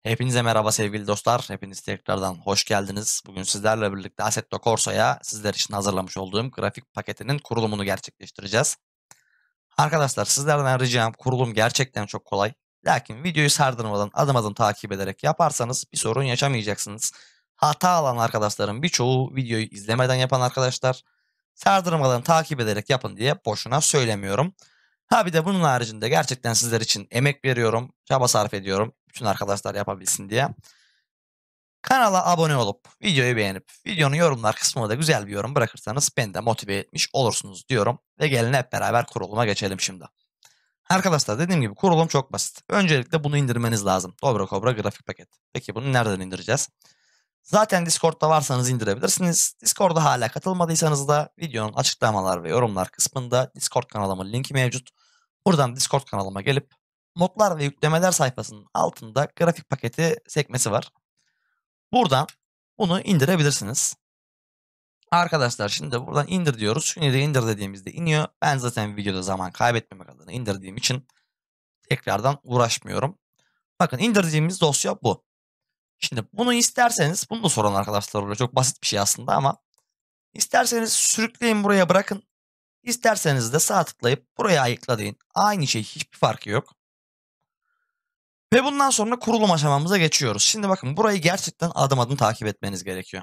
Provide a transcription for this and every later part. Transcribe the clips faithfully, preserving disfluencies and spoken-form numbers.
Hepinize merhaba sevgili dostlar. Hepiniz tekrardan hoş geldiniz. Bugün sizlerle birlikte Assetto Corsa'ya sizler için hazırlamış olduğum grafik paketinin kurulumunu gerçekleştireceğiz. Arkadaşlar sizlerden ricam kurulum gerçekten çok kolay. Lakin videoyu sardırmadan adım adım takip ederek yaparsanız bir sorun yaşamayacaksınız. Hata alan arkadaşların birçoğu videoyu izlemeden yapan arkadaşlar. Sardırmadan takip ederek yapın diye boşuna söylemiyorum. Ha bir de bunun haricinde gerçekten sizler için emek veriyorum, çaba sarf ediyorum. Bütün arkadaşlar yapabilsin diye. Kanala abone olup, videoyu beğenip, videonun yorumlar kısmına da güzel bir yorum bırakırsanız beni de motive etmiş olursunuz diyorum. Ve gelin hep beraber kuruluma geçelim şimdi. Arkadaşlar dediğim gibi kurulum çok basit. Öncelikle bunu indirmeniz lazım. Dobra Cobra grafik paket. Peki bunu nereden indireceğiz? Zaten Discord'da varsanız indirebilirsiniz. Discord'a hala katılmadıysanız da videonun açıklamalar ve yorumlar kısmında Discord kanalımın linki mevcut. Buradan Discord kanalıma gelip modlar ve yüklemeler sayfasının altında grafik paketi sekmesi var. Buradan bunu indirebilirsiniz. Arkadaşlar şimdi buradan indir diyoruz. Şimdi de indir dediğimizde iniyor. Ben zaten videoda zaman kaybetmemek adına indirdiğim için tekrardan uğraşmıyorum. Bakın indirdiğimiz dosya bu. Şimdi bunu isterseniz, bunu da soran arkadaşlar oluyor. Çok basit bir şey aslında ama isterseniz sürükleyin buraya bırakın. İsterseniz de sağ tıklayıp buraya ayıkla deyin. Aynı şey, hiçbir farkı yok. Ve bundan sonra kurulum aşamamıza geçiyoruz. Şimdi bakın burayı gerçekten adım adım takip etmeniz gerekiyor.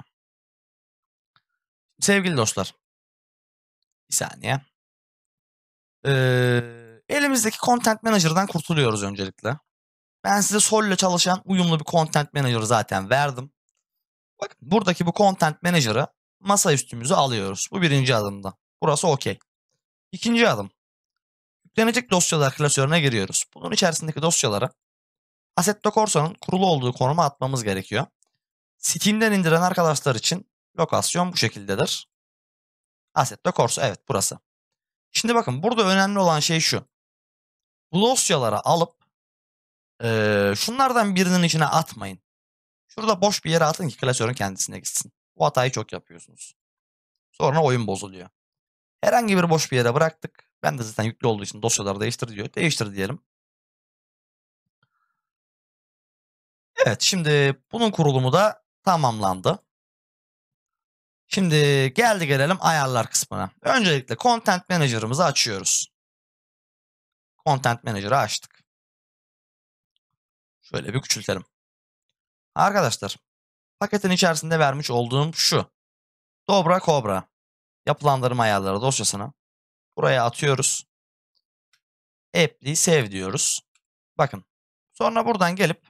Sevgili dostlar. Bir saniye. Ee, elimizdeki Content Manager'dan kurtuluyoruz öncelikle. Ben size Sol ile çalışan uyumlu bir Content Manager zaten verdim. Bakın buradaki bu Content Manager'ı masa üstümüze alıyoruz. Bu birinci adımda. Burası okey. İkinci adım. Yüklenecek dosyalar klasörüne giriyoruz. Bunun içerisindeki dosyaları Assetto Corsa'nın kurulu olduğu konuma atmamız gerekiyor. Steam'den indiren arkadaşlar için lokasyon bu şekildedir. Assetto Corsa, evet burası. Şimdi bakın burada önemli olan şey şu. Bu dosyaları alıp ee, şunlardan birinin içine atmayın. Şurada boş bir yere atın ki klasörün kendisine gitsin. Bu hatayı çok yapıyorsunuz. Sonra oyun bozuluyor. Herhangi bir boş bir yere bıraktık. Ben de zaten yüklü olduğu için dosyaları değiştir diyor. Değiştir diyelim. Evet, şimdi bunun kurulumu da tamamlandı. Şimdi geldi gelelim ayarlar kısmına. Öncelikle Content Manager'ımızı açıyoruz. Content Manager'ı açtık. Şöyle bir küçültelim. Arkadaşlar, paketin içerisinde vermiş olduğum şu. Dobra Cobra yapılandırma ayarları dosyasını buraya atıyoruz. App'li save diyoruz. Bakın. Sonra buradan gelip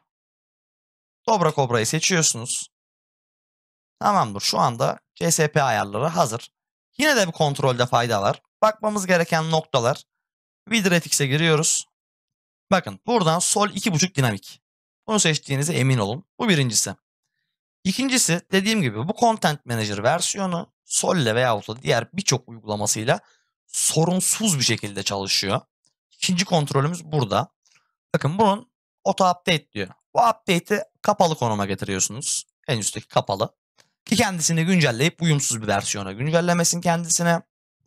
Dobra Cobra'yı seçiyorsunuz. Tamamdır. Şu anda C S P ayarları hazır. Yine de bir kontrolde fayda var. Bakmamız gereken noktalar. Vidretix'e giriyoruz. Bakın buradan Sol iki buçuk dinamik. Bunu seçtiğinize emin olun. Bu birincisi. İkincisi dediğim gibi bu Content Manager versiyonu Sol'le veyahut da diğer birçok uygulamasıyla sorunsuz bir şekilde çalışıyor. İkinci kontrolümüz burada. Bakın bunun auto update diyor. Bu update'i kapalı konuma getiriyorsunuz. En üstteki kapalı. Ki kendisini güncelleyip uyumsuz bir versiyona güncellemesin kendisine.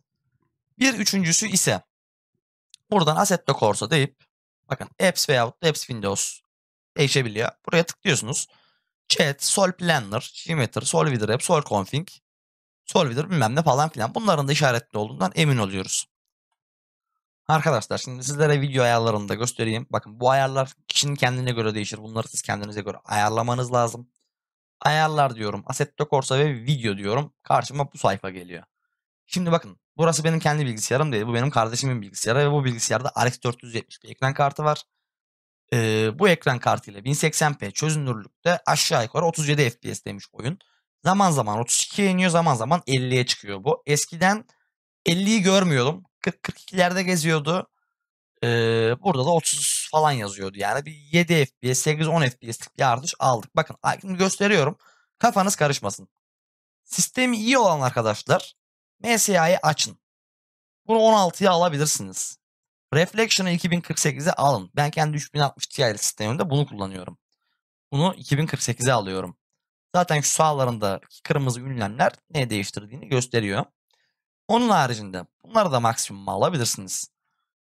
Bir üçüncüsü ise buradan Assetto Corsa deyip bakın Apps veyahut da Apps Windows değişebiliyor. Buraya tıklıyorsunuz. Chat, Sol Planner, Gmeter, Solvider App, Sol Config, Solvider bilmem ne falan filan. Bunların da işaretli olduğundan emin oluyoruz. Arkadaşlar şimdi sizlere video ayarlarını da göstereyim. Bakın bu ayarlar kişinin kendine göre değişir. Bunları siz kendinize göre ayarlamanız lazım. Ayarlar diyorum. Assetto Corsa ve video diyorum. Karşıma bu sayfa geliyor. Şimdi bakın burası benim kendi bilgisayarım değil. Bu benim kardeşimin bilgisayarı ve bu bilgisayarda R X dört yüz yetmiş bir ekran kartı var. Ee, bu ekran kartıyla bin seksen p çözünürlükte aşağı yukarı otuz yedi F P S demiş oyun. Zaman zaman otuz ikiye iniyor, zaman zaman elliye çıkıyor bu. Eskiden elliyi görmüyordum. kırk kırk ikilerde geziyordu. Ee, burada da otuz falan yazıyordu. Yani bir yedi F P S, sekiz on F P S'lik bir artış aldık. Bakın şimdi gösteriyorum. Kafanız karışmasın. Sistemi iyi olan arkadaşlar M S I'yi açın. Bunu on altıya alabilirsiniz. Reflection'ı iki bin kırk sekize alın. Ben kendi üç bin altmış Ti sistemimde bunu kullanıyorum. Bunu iki bin kırk sekize alıyorum. Zaten şu sağlarındaki kırmızı ünlemler ne değiştirdiğini gösteriyor. Onun haricinde bunları da maksimum alabilirsiniz.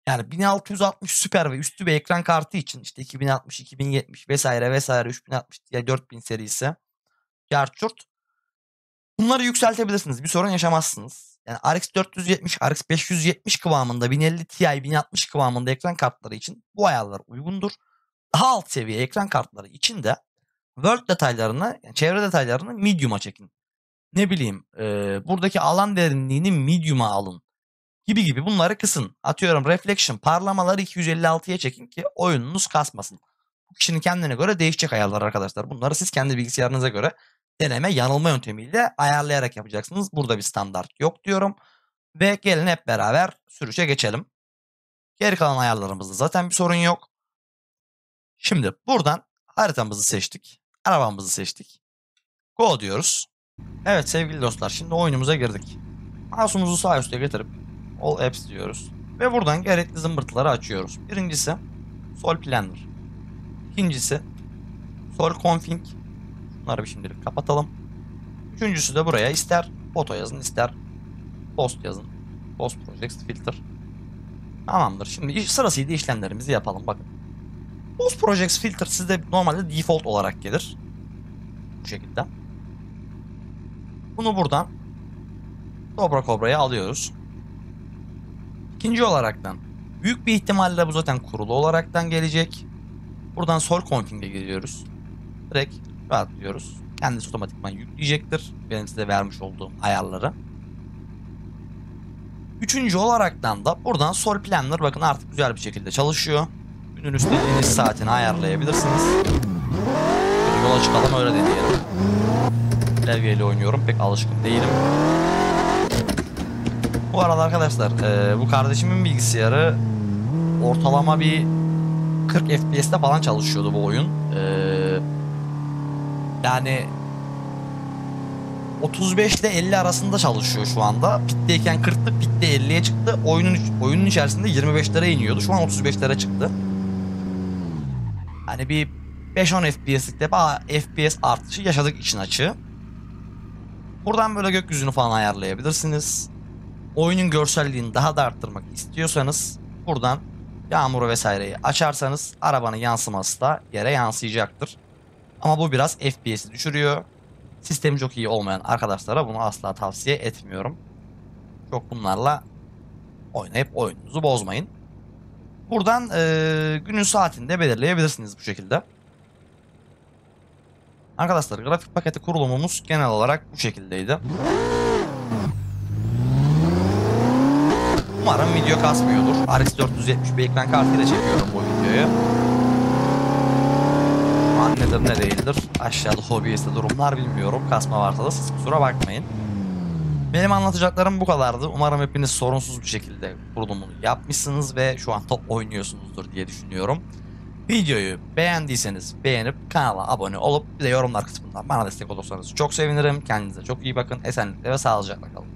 Yani bin altı yüz altmış Super ve üstü bir ekran kartı için işte iki bin altmış, iki bin yetmiş vesaire vesaire üç bin altmış diye dört bin serisi. Cart curt. Bunları yükseltebilirsiniz. Bir sorun yaşamazsınız. Yani R X dört yüz yetmiş, R X beş yüz yetmiş kıvamında, bin elli Ti, bin altmış kıvamında ekran kartları için bu ayarlar uygundur. Daha alt seviye ekran kartları için de World detaylarını, yani çevre detaylarını medium'a çekin. Ne bileyim, e, buradaki alan derinliğini medium'a alın. Gibi gibi bunları kısın. Atıyorum reflection, parlamaları iki yüz elli altıya çekin ki oyununuz kasmasın. Bu kişinin kendine göre değişecek ayarlar arkadaşlar. Bunları siz kendi bilgisayarınıza göre deneme yanılma yöntemiyle ayarlayarak yapacaksınız. Burada bir standart yok diyorum. Ve gelin hep beraber sürüşe geçelim. Geri kalan ayarlarımızda zaten bir sorun yok. Şimdi buradan haritamızı seçtik. Arabamızı seçtik. Go diyoruz. Evet sevgili dostlar, şimdi oyunumuza girdik. Mouse'umuzu sağ üstte getirip All Apps diyoruz. Ve buradan gerekli zımbırtıları açıyoruz. Birincisi Sol Planner. İkincisi Sol Config. Bunları bir şimdilik kapatalım. Üçüncüsü de buraya ister foto yazın ister post yazın. Post Projects Filter. Tamamdır. Şimdi sırasıyla işlemlerimizi yapalım. Bakın. Post Projects Filter sizde normalde default olarak gelir. Bu şekilde. Bunu buradan Dobra Cobra'ya alıyoruz. İkinci olaraktan büyük bir ihtimalle bu zaten kurulu olaraktan gelecek. Buradan Sol Config'e geliyoruz. Direkt rahat diyoruz. Kendisi otomatikman yükleyecektir. Benim size vermiş olduğum ayarları. Üçüncü olaraktan da buradan Sol Planner bakın artık güzel bir şekilde çalışıyor. Günün üstünde saatini ayarlayabilirsiniz. Böyle yola çıkalım öyle deneyelim. Klavyeyle oynuyorum, pek alışkın değilim. Bu arada arkadaşlar e, bu kardeşimin bilgisayarı ortalama bir kırk F P S'te falan çalışıyordu bu oyun. E, yani otuz beş ile elli arasında çalışıyor şu anda. Pitteyken kırktı, pitte elliye çıktı. Oyunun oyunun içerisinde yirmi beşlere iniyordu. Şu an otuz beşlere çıktı. Hani bir beş on F P S'likte F P S artışı yaşadık için açığı. Buradan böyle gökyüzünü falan ayarlayabilirsiniz. Oyunun görselliğini daha da arttırmak istiyorsanız buradan yağmuru vesaireyi açarsanız arabanın yansıması da yere yansıyacaktır. Ama bu biraz F P S'i düşürüyor. Sistemi çok iyi olmayan arkadaşlara bunu asla tavsiye etmiyorum. Çok bunlarla oynayıp oyununuzu bozmayın. Buradan e, günün saatini de belirleyebilirsiniz bu şekilde. Arkadaşlar grafik paketi kurulumumuz genel olarak bu şekildeydi. Umarım video kasmıyordur. R X dört yüz yetmiş bir ekran kartıyla çekiyorum bu videoyu. Şu an nedir ne değildir. Aşağıda O B S'te durumlar bilmiyorum. Kasma varsa da siz kusura bakmayın. Benim anlatacaklarım bu kadardı. Umarım hepiniz sorunsuz bir şekilde kurulumunu yapmışsınız ve şu anda oynuyorsunuzdur diye düşünüyorum. Videoyu beğendiyseniz beğenip kanala abone olup bir de yorumlar kısmından bana destek olursanız çok sevinirim. Kendinize çok iyi bakın. Esenlikle ve sağlıcakla kalın.